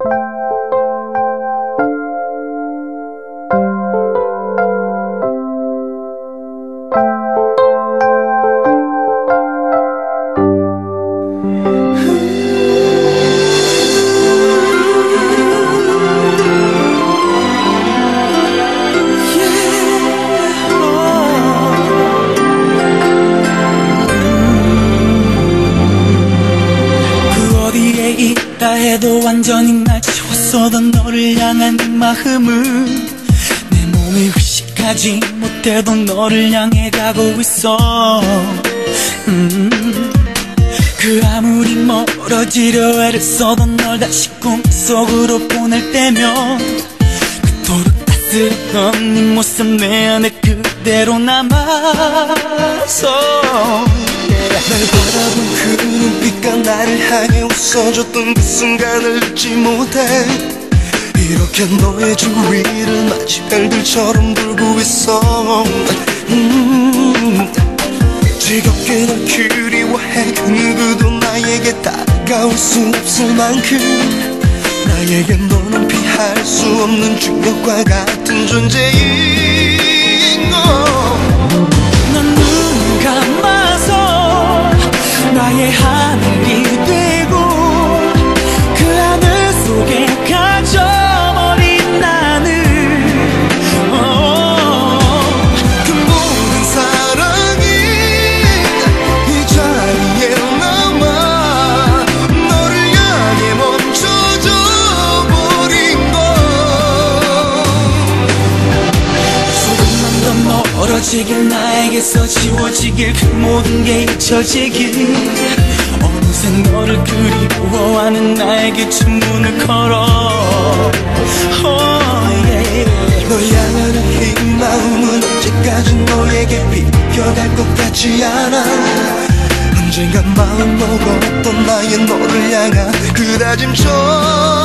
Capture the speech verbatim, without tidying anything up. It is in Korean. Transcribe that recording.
있다 해도 완전히 날 지웠어던 너를 향한 이 마음은 내 몸이 의식하지 못해도 너를 향해 가고 있어. 음, 그 아무리 멀어지려 애를 써던 널 다시 꿈속으로 보낼 때면 그토록 따스했던 네 모습 내 안에 그대로 남아서 날 바라본 그 눈빛과 나를 향해 웃어줬던 그 순간을 잊지 못해. 이렇게 너의 주위를 마치 별들처럼 돌고 있어. 음, 지겹게 널 그리워해. 그 누구도 나에게 다가올 수 없을 만큼 나에게 너는 피할 수 없는 중력과 같은 존재인 거. 넌 눈 감아서 나의 하늘이 되고 그 하늘 속에 갇혀버린 나는 oh, 그 모든 사랑이 이 자리에 남아 너를 향해 멈춰져 버린 것. 조금만 더 멀어지길 나에게서 지워지길 그 모든 게 잊혀지길 어느새 너를 그리워하는 나에게 주문을 걸어. oh, yeah. 널 향하는 이 마음은 언제까지 너에게 비켜갈 것 같지 않아. 언젠가 마음 먹었던 나의 너를 향한 그 다짐처럼